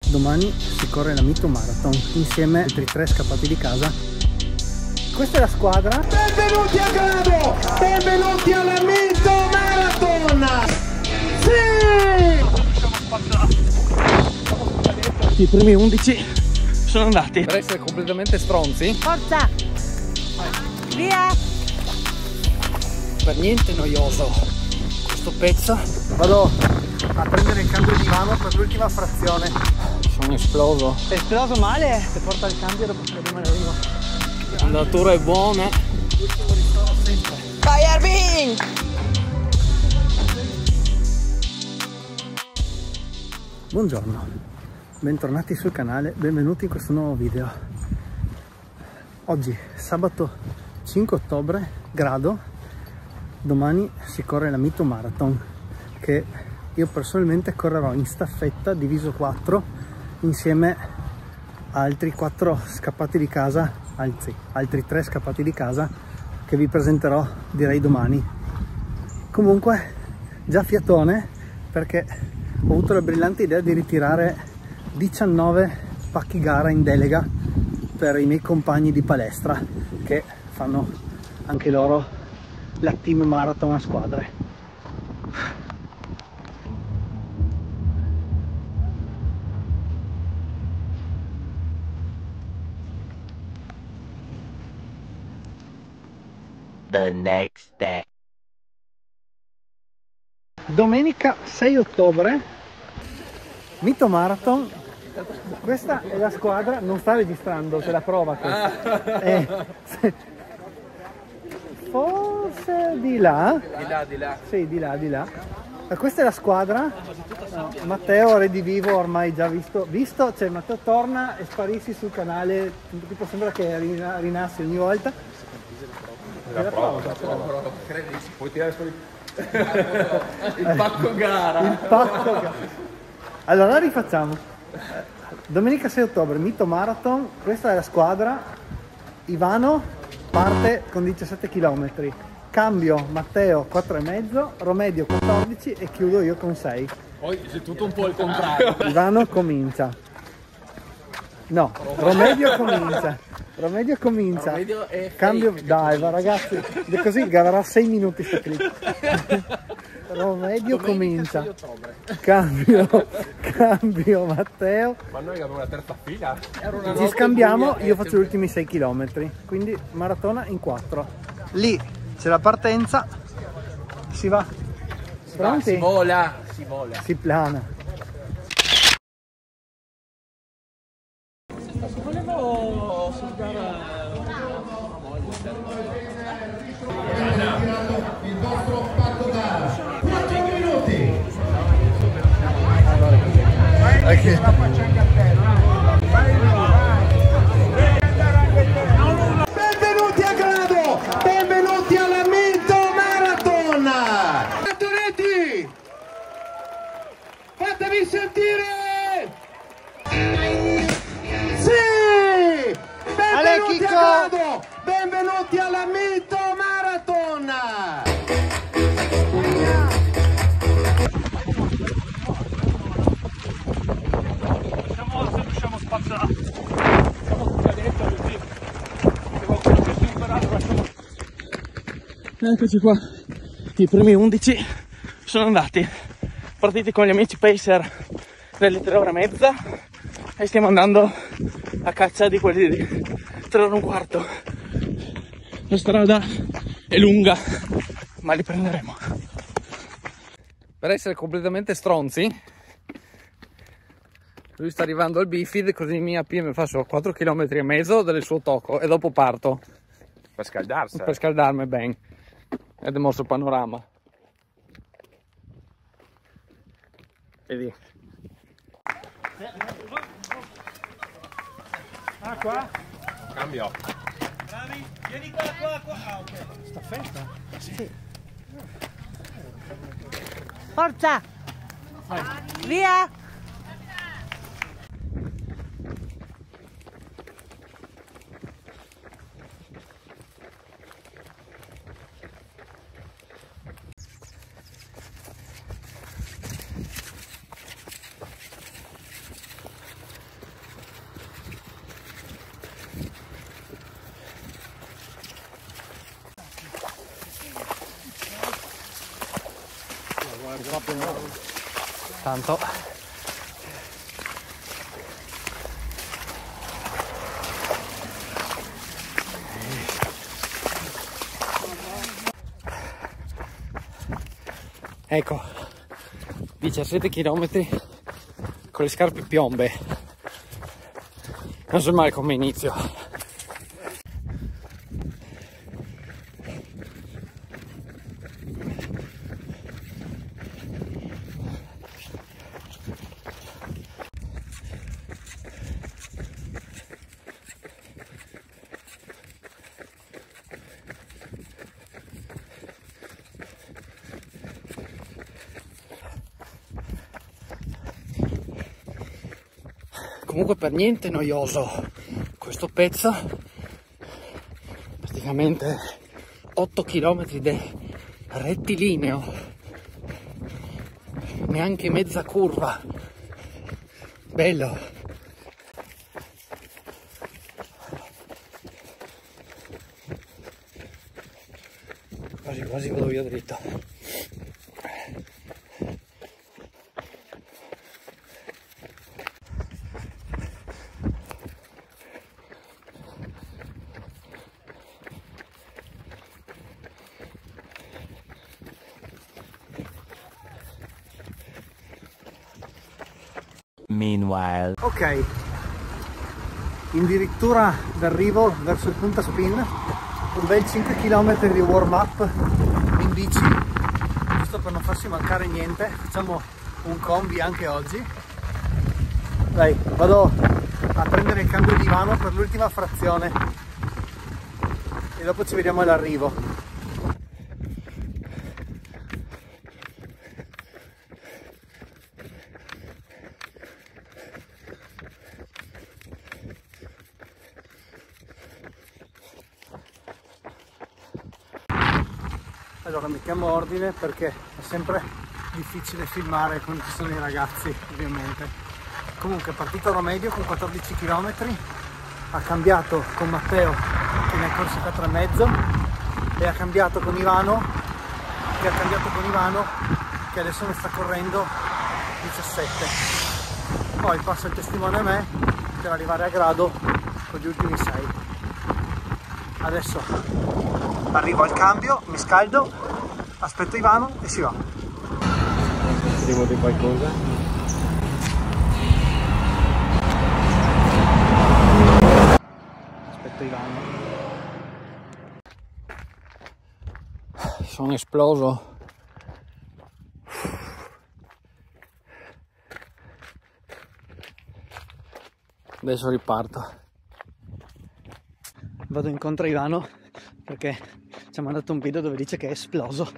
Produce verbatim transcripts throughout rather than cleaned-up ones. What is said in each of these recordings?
domani si corre la Mito Marathon insieme ai altri tre scappati di casa. Questa è la squadra. Benvenuti a Grado, benvenuti alla Mito Marathon. Sì! I primi undici sono andati. Per essere completamente stronzi. Forza! Via! Per niente noioso questo pezzo. Vado a prendere il cambio di mano per l'ultima frazione. Sono esploso. È esploso male? Se porta il cambio dopo che rimane vivo. L'andatura è buona. L'ultimo ristoro sempre. Vai Arvin! Buongiorno, bentornati sul canale, benvenuti in questo nuovo video. Oggi sabato cinque ottobre, Grado. Domani si corre la Mito Marathon, che io personalmente correrò in staffetta diviso quattro insieme a altri quattro scappati di casa, anzi altri tre scappati di casa che vi presenterò direi domani. Comunque già fiatone, perché ho avuto la brillante idea di ritirare diciannove pacchi gara in delega per i miei compagni di palestra che fanno anche loro la team marathon a squadre. The next day. Domenica sei ottobre, Mito Marathon. Questa è la squadra, non sta registrando, se la prova questa. Eh, se, forse di là. Di là, di là. Sì, di là, di là. Questa è la squadra. No, Matteo Redivivo ormai già visto, visto, cioè Matteo torna e sparissi sul canale, tipo sembra che rinassi ogni volta. La prova, la prova. Credi, puoi tirare fuori il pacco gara. Il pacco gara. Allora rifacciamo. Domenica sei ottobre, Mito Marathon. Questa è la squadra. Ivano parte con diciassette chilometri. Cambio Matteo quattro e mezzo, Romedio quattordici e chiudo io con sei. Poi c'è tutto un po' il contrario. Ivano comincia. No, Romedio comincia. Romedio comincia. Romedio è Cambio, fake. dai, va ragazzi, così garerà sei minuti sto clip. Romedio comincia. Cambio, cambio Matteo. Ma noi abbiamo una terza fila. Ci scambiamo, io faccio gli ultimi sei chilometri. Quindi maratona in quattro. Lì c'è la partenza. Si va. Pronti? Si vola, si vola. Si plana. Volevo salutare il vostro pacco gara. quattro minuti. Benvenuti a Grado, benvenuti alla Mito Marathon. Attoreti, fatevi sentire. Sì! Benvenuti a Grado! Benvenuti alla Mito Marathon! Siamo, se riusciamo a spazzare. Siamo tutti a dentro così. Se qualcuno ci è superato, facciamo. Eccoci qua. I primi undici sono andati. Partiti con gli amici Pacer nelle tre ore e mezza. E stiamo andando a caccia di quelli di tre ore e un quarto. La strada è lunga, ma li prenderemo. Per essere completamente stronzi, lui sta arrivando al Bifid, così mia P M fa solo quattro chilometri e mezzo del suo tocco e dopo parto. Per scaldarsi. Per scaldarmi ben. Ed è mosso il panorama. Vedi. Ah, qua? Cambio. Bravi, vieni qua, qua, qua. Ah, ok. Staffetta? Sì. Forza! Vai. Via! Tanto ecco, diciassette chilometri con le scarpe piombe, non so male come inizio. Comunque per niente noioso questo pezzo, praticamente otto chilometri di rettilineo, neanche mezza curva, bello. Quasi quasi vado io dritto. Meanwhile. Ok, addirittura d'arrivo verso il Punta Spin, un bel cinque chilometri di warm up in bici, giusto per non farsi mancare niente. Facciamo un combi anche oggi. Dai, vado a prendere il cambio di mano per l'ultima frazione e dopo ci vediamo all'arrivo. Allora mettiamo ordine perché è sempre difficile filmare quando ci sono i ragazzi, ovviamente. Comunque è partito Romedio con quattordici chilometri, ha cambiato con Matteo che ne ha corsi quattro e mezzo e ha cambiato con Ivano che ha cambiato con Ivano che adesso ne sta correndo diciassette. Poi passa il testimone a me per arrivare a grado con gli ultimi sei. Adesso arrivo al cambio, mi scaldo, aspetto Ivano e si va. Devo di qualcosa? Aspetto Ivano. Sono esploso. Adesso riparto. Vado incontro a Ivano perché ci ha mandato un video dove dice che è esploso.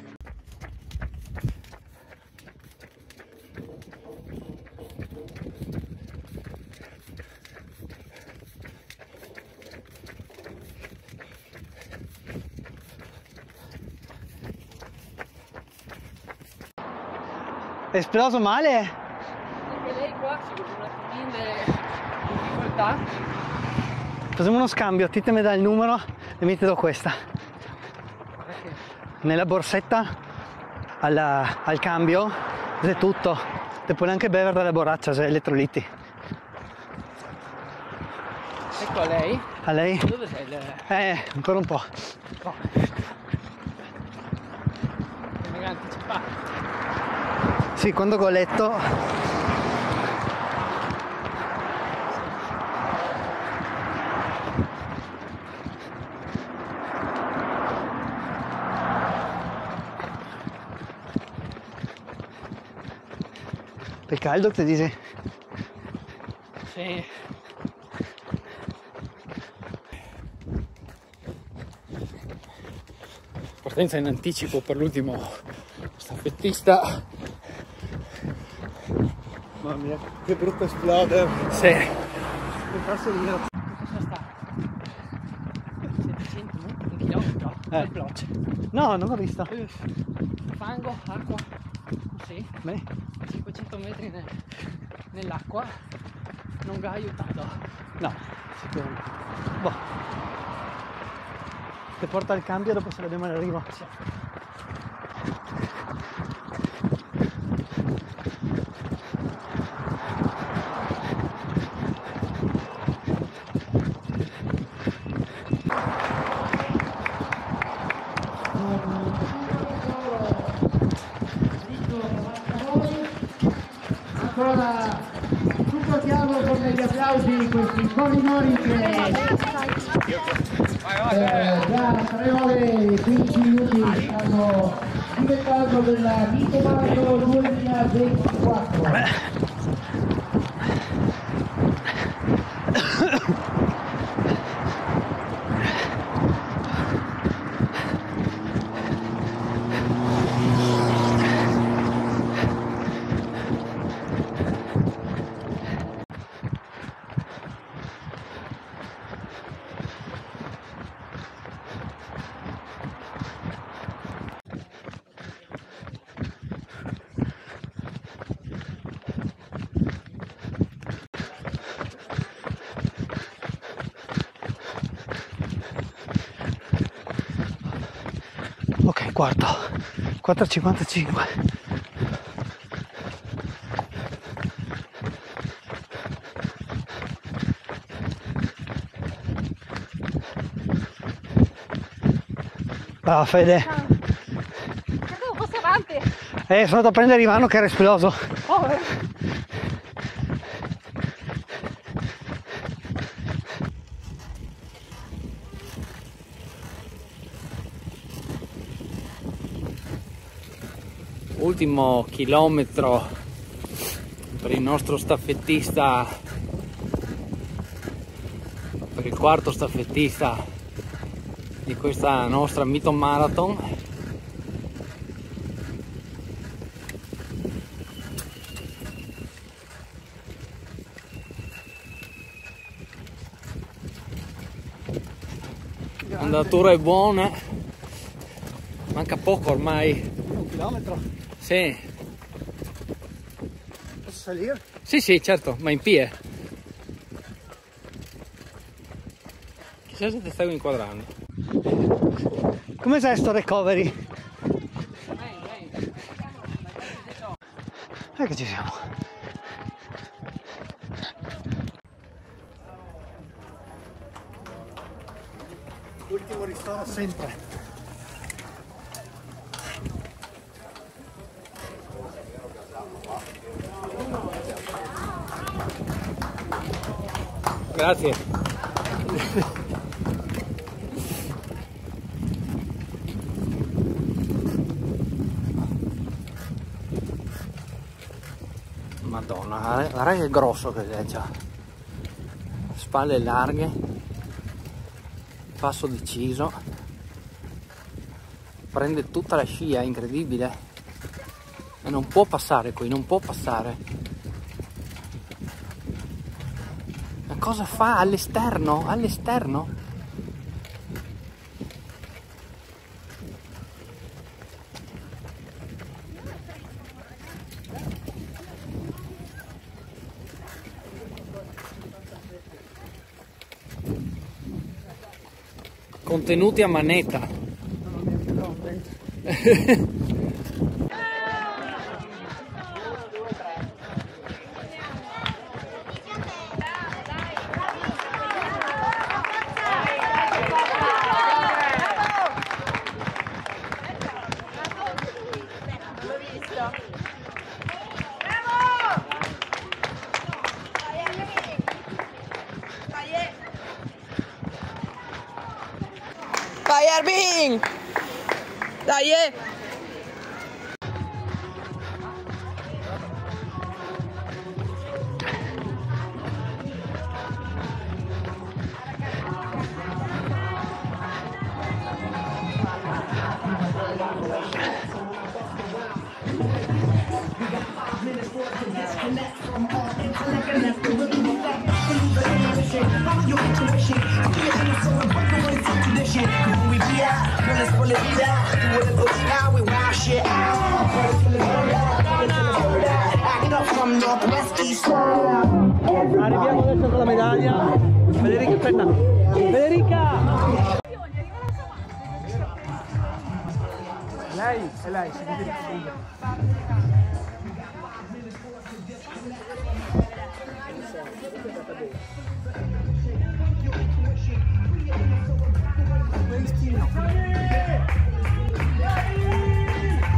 È esploso male? Anche lei qua si vede un attimino di difficoltà. Facciamo uno scambio, ti te mi dai il numero e mi ti do questa. Nella borsetta alla, al cambio c'è tutto, ti puoi anche bere dalla borraccia se elettroliti. Ecco a lei. A lei? Dove sei? Le... Eh, ancora un po'. Oh. Devi anticipare. Sì, quando ho letto è caldo, ti dici? Sì. Partenza in anticipo per l'ultimo staffettista. Mamma mia, che brutto esplodere. Sì. Che passo di meno. Cosa sta? settecento, un chilometro? Eh. Il blocco. No, non l'ho visto. Fango, acqua. Sì. Beh. cinquecento metri ne, nell'acqua. Non vi ha aiutato. No, sicuramente. Boh. Ti porta il cambio e dopo se la vediamo all'arrivo. Sì. salutiamo con degli applausi questi corridori che eh, da tre ore e quindici minuti stanno diventando della Mito Marathon duemilaventiquattro. Ok, quarto, quattro e cinquantacinque. Brava Fede. Credevo fosse avanti. Eh, sono andato a prendere Ivano che era esploso. Oh, eh. Ultimo chilometro per il nostro staffettista, per il quarto staffettista di questa nostra Mito Marathon. L'andatura è buona, manca poco ormai. Un chilometro. Sì, Posso salire? sì, sì, certo, ma in piedi. Chissà se ti stavo inquadrando. Come sei sto recovery? Ecco ci siamo. Ultimo ristoro sempre. Grazie. Madonna, guarda che grosso che è già. Spalle larghe, passo deciso, prende tutta la scia, è incredibile. E non può passare qui, non può passare. Cosa fa all'esterno? All'esterno? Contenuti a manetta. Vai Arbin! Dai! Eh. Arriviamo adesso con la medaglia. Federica, aspetta. Federica! Lei, è lei, si vede.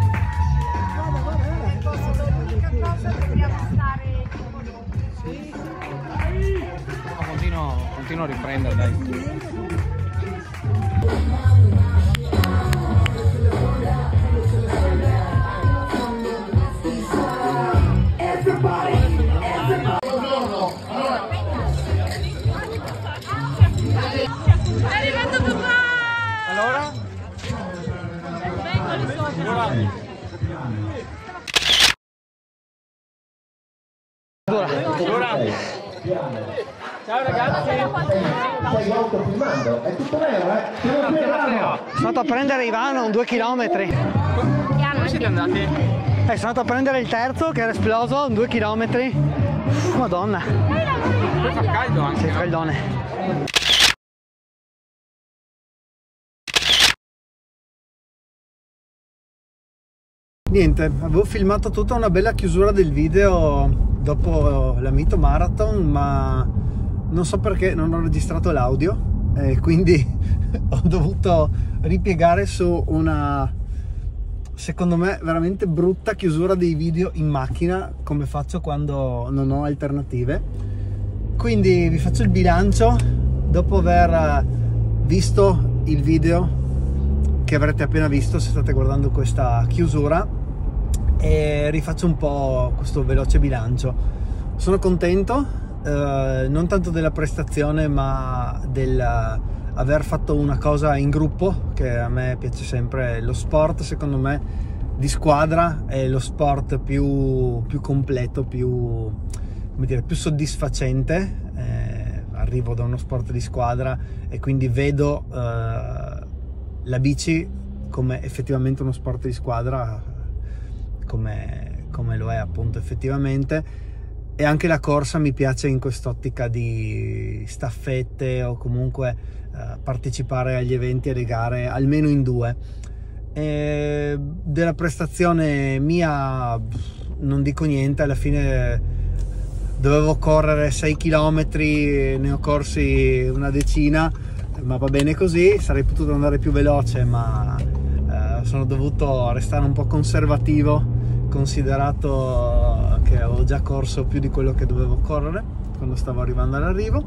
Dobbiamo stare. Sì. continuo, continuo a riprendere, dai. È arrivato papà! Allora? Vengo lì sopra. Ciao ragazzi! Stai autofilmando, è tutto vero, eh? Siamo qui a Milano. Sono andato a prendere Ivano, un due chilometri. Dove siete andati? Eh, sono andato a prendere il terzo che era esploso, due chilometri. Madonna. Poi fa caldo anche, Che no? freddone. Niente, avevo filmato tutta una bella chiusura del video dopo la Mito Marathon, ma non so perché non ho registrato l'audio e quindi ho dovuto ripiegare su una, secondo me, veramente brutta chiusura dei video in macchina, come faccio quando non ho alternative. Quindi vi faccio il bilancio dopo aver visto il video che avrete appena visto se state guardando questa chiusura, e rifaccio un po' questo veloce bilancio. Sono contento, eh, non tanto della prestazione ma del aver fatto una cosa in gruppo, che a me piace sempre. Lo sport, secondo me, di squadra è lo sport più, più completo, più, come dire, più soddisfacente. Eh, arrivo da uno sport di squadra e quindi vedo eh, la bici come effettivamente uno sport di squadra, come, come lo è appunto effettivamente, e anche la corsa mi piace in quest'ottica di staffette o comunque eh, partecipare agli eventi e alle gare almeno in due. E della prestazione mia non dico niente, alla fine dovevo correre sei chilometri, ne ho corsi una decina, ma va bene così. Sarei potuto andare più veloce, ma eh, sono dovuto restare un po' conservativo, considerato che avevo già corso più di quello che dovevo correre quando stavo arrivando all'arrivo.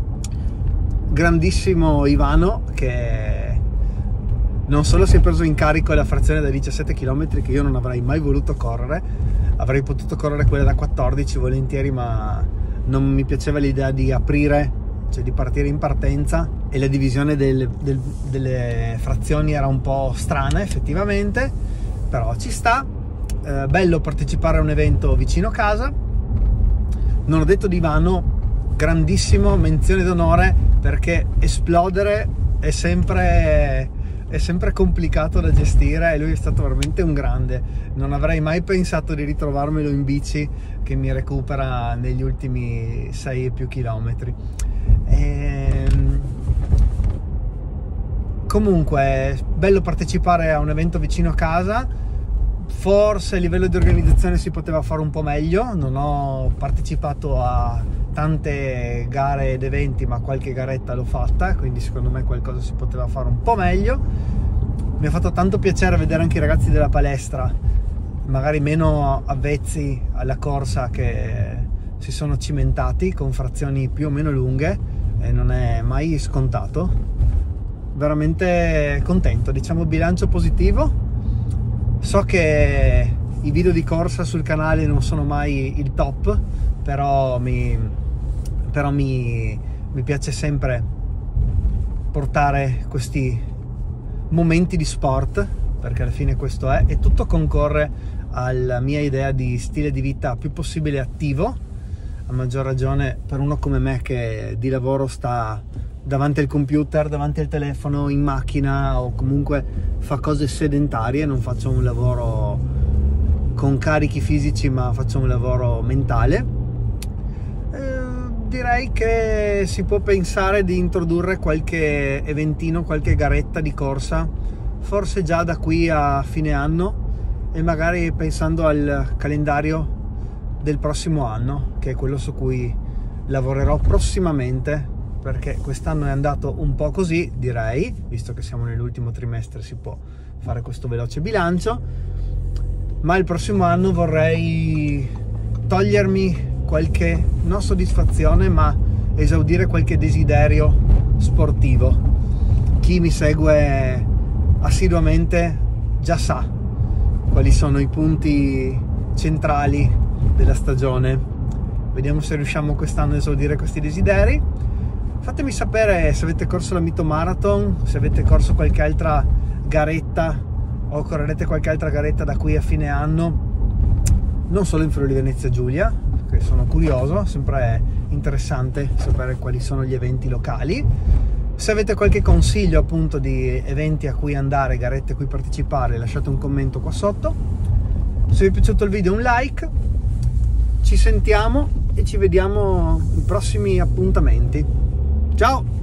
Grandissimo Ivano, che non solo si è preso in carico la frazione da diciassette chilometri che io non avrei mai voluto correre, avrei potuto correre quella da quattordici volentieri, ma non mi piaceva l'idea di aprire, cioè di partire in partenza, e la divisione del, del, delle frazioni era un po' strana effettivamente, però ci sta. Eh, bello partecipare a un evento vicino a casa. Non ho detto di Ivano, grandissimo, menzione d'onore, perché esplodere è sempre, è sempre complicato da gestire e lui è stato veramente un grande. Non avrei mai pensato di ritrovarmelo in bici che mi recupera negli ultimi sei e più chilometri. E... comunque bello partecipare a un evento vicino a casa. Forse a livello di organizzazione si poteva fare un po' meglio. Non ho partecipato a tante gare ed eventi, ma qualche garetta l'ho fatta, quindi secondo me qualcosa si poteva fare un po' meglio. Mi ha fatto tanto piacere vedere anche i ragazzi della palestra, magari meno avvezzi alla corsa, che si sono cimentati con frazioni più o meno lunghe, e non è mai scontato. Veramente contento, diciamo bilancio positivo. So che i video di corsa sul canale non sono mai il top, però mi, però mi, mi piace sempre portare questi momenti di sport, perché alla fine questo è, e tutto concorre alla mia idea di stile di vita più possibile attivo, a maggior ragione per uno come me che di lavoro sta davanti al computer, davanti al telefono, in macchina, o comunque fa cose sedentarie. Non faccio un lavoro con carichi fisici, ma faccio un lavoro mentale. Eh, direi che si può pensare di introdurre qualche eventino, qualche garetta di corsa, forse già da qui a fine anno, e magari pensando al calendario del prossimo anno, che è quello su cui lavorerò prossimamente, perché quest'anno è andato un po' così, direi, visto che siamo nell'ultimo trimestre si può fare questo veloce bilancio, ma il prossimo anno vorrei togliermi qualche, non soddisfazione, ma esaudire qualche desiderio sportivo. Chi mi segue assiduamente già sa quali sono i punti centrali della stagione. Vediamo se riusciamo quest'anno a esaudire questi desideri. Fatemi sapere se avete corso la Mito Marathon, se avete corso qualche altra garetta o correrete qualche altra garetta da qui a fine anno, non solo in Friuli Venezia Giulia, che sono curioso, sempre è interessante sapere quali sono gli eventi locali. Se avete qualche consiglio appunto di eventi a cui andare, garette a cui partecipare, lasciate un commento qua sotto. Se vi è piaciuto il video un like, ci sentiamo e ci vediamo in prossimi appuntamenti. Ciao!